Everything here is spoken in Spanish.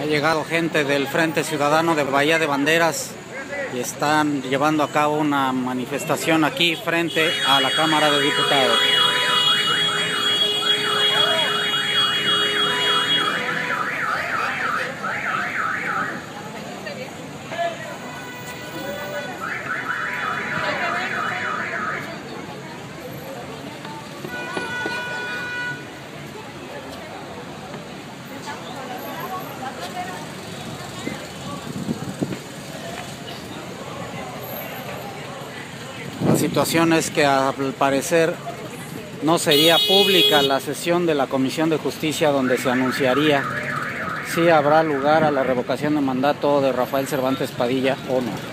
Ha llegado gente del Frente Ciudadano de Bahía de Banderas y están llevando a cabo una manifestación aquí frente a la Cámara de Diputados. La situación es que al parecer no sería pública la sesión de la Comisión de Justicia donde se anunciaría si habrá lugar a la revocación de mandato de Rafael Cervantes Padilla o no.